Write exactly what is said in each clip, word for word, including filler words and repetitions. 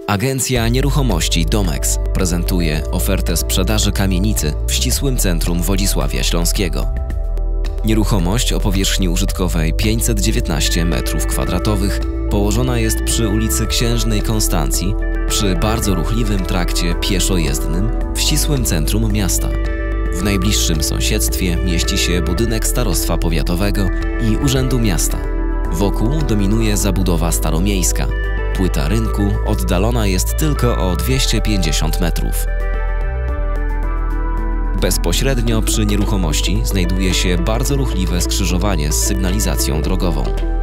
Agencja Nieruchomości Domex prezentuje ofertę sprzedaży kamienicy w ścisłym centrum Wodzisławia Śląskiego. Nieruchomość o powierzchni użytkowej pięćset dziewiętnaście metrów kwadratowych położona jest przy ulicy Księżnej Konstancji, przy bardzo ruchliwym trakcie pieszo-jezdnym w ścisłym centrum miasta. W najbliższym sąsiedztwie mieści się budynek Starostwa Powiatowego i Urzędu Miasta. Wokół dominuje zabudowa staromiejska. Płyta rynku oddalona jest tylko o dwieście pięćdziesiąt metrów. Bezpośrednio przy nieruchomości znajduje się bardzo ruchliwe skrzyżowanie z sygnalizacją drogową.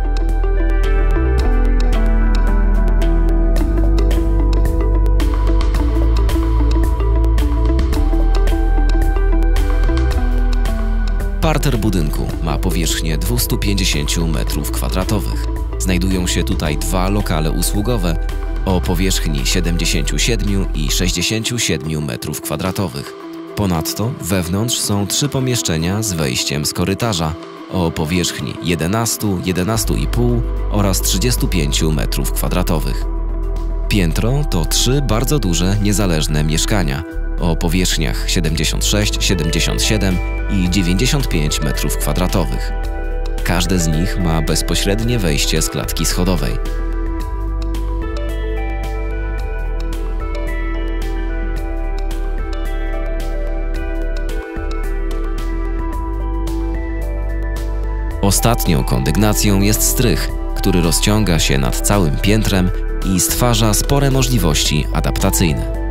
Parter budynku ma powierzchnię dwieście pięćdziesiąt metrów kwadratowych. Znajdują się tutaj dwa lokale usługowe o powierzchni siedemdziesiąt siedem i sześćdziesiąt siedem metrów kwadratowych. Ponadto wewnątrz są trzy pomieszczenia z wejściem z korytarza o powierzchni jedenaście, jedenaście i pół oraz trzydzieści pięć metrów kwadratowych. Piętro to trzy bardzo duże, niezależne mieszkania o powierzchniach siedemdziesiąt sześć, siedemdziesiąt siedem i dziewięćdziesiąt pięć metrów kwadratowych. Każde z nich ma bezpośrednie wejście z klatki schodowej. Ostatnią kondygnacją jest strych, który rozciąga się nad całym piętrem i stwarza spore możliwości adaptacyjne.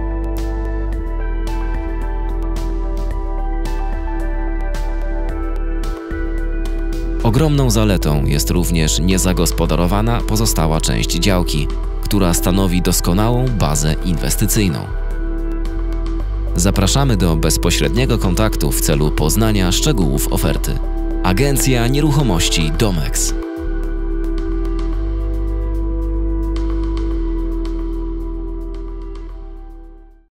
Ogromną zaletą jest również niezagospodarowana pozostała część działki, która stanowi doskonałą bazę inwestycyjną. Zapraszamy do bezpośredniego kontaktu w celu poznania szczegółów oferty. Agencja Nieruchomości Domex.